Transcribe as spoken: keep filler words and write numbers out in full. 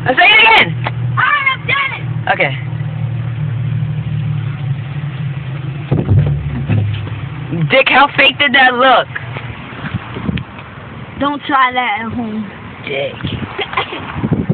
Let's say it again! Alright, I've done it! Okay. Dick, how fake did that look? Don't try that at home. Dick.